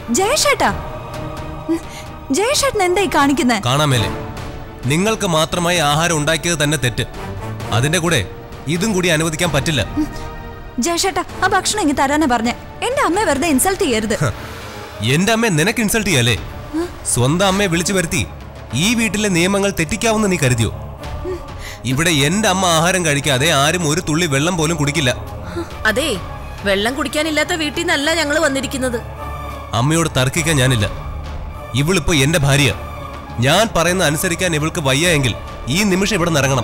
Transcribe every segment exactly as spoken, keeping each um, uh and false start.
ജയശേട്ടാ, ജയശേട്ടൻ എന്തായി കാണിക്കുന്നത്? കാണാമേലെ, നിങ്ങൾക്ക് മാത്രമായി ആഹാരം ഉണ്ടാക്കിയത് തന്നെ തെറ്റ്. അതിന്റെ കൂടെ ഇതും കൂടി അനുവദിക്കാൻ പറ്റില്ല. ജയശേട്ടാ, ആ ഭക്ഷണം ഇങ്ങ് തരാനാ പറഞ്ഞേ. എന്റെ അമ്മയെ വെറുതെ ഇൻസൾട്ട് ചെയ്യരുത്. എന്റെ അമ്മയെ നിനക്ക് ഇൻസൾട്ട് ചെയ്യാലേ? സ്വന്തം അമ്മയെ വിളിച്ചു വരുത്തി ഈ വീട്ടിലെ നിയമങ്ങൾ തെറ്റിക്കാവുന്ന നീ കരുതിയോ? ഇവിടെ എന്റെ അമ്മ ആഹാരം കഴിക്കാതെ ആരും ഒരു തുള്ളി വെള്ളം പോലും കുടിക്കില്ല. അതെ, വെള്ളം കുടിക്കാനില്ലാത്ത വീട്ടിൽ നിന്നല്ല ഞങ്ങള് വന്നിരിക്കുന്നത്. അമ്മയോട് തർക്കിക്കാൻ ഞാനില്ല. ഇവളിപ്പോ എന്റെ ഭാര്യ. ഞാൻ പറയുന്ന അനുസരിക്കാൻ ഇവൾക്ക് വയ്യ എങ്കിൽ ഈ നിമിഷം ഇവിടെ നിറങ്ങണം.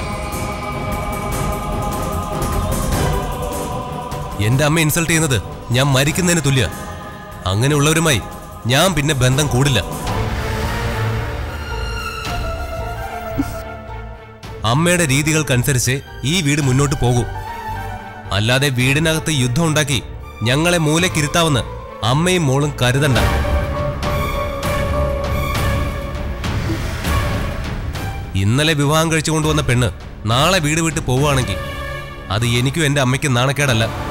എന്റെ അമ്മ ഇൻസൾട്ട് ചെയ്യുന്നത് ഞാൻ മരിക്കുന്നതിന് തുല്യ. അങ്ങനെയുള്ളവരുമായി ഞാൻ പിന്നെ ബന്ധം കൂടില്ല. അമ്മയുടെ രീതികൾക്കനുസരിച്ച് ഈ വീട് മുന്നോട്ട് പോകൂ. അല്ലാതെ വീടിനകത്ത് യുദ്ധം ഉണ്ടാക്കി ഞങ്ങളെ മൂലക്കിരുത്താവുന്ന അമ്മയും മോളും കരുതണ്ട. ഇന്നലെ വിവാഹം കഴിച്ചു കൊണ്ടുവന്ന പെണ്ണ് നാളെ വീട് വിട്ട് പോവുകയാണെങ്കിൽ അത് എനിക്കും എന്റെ അമ്മയ്ക്കും നാണക്കേടല്ല.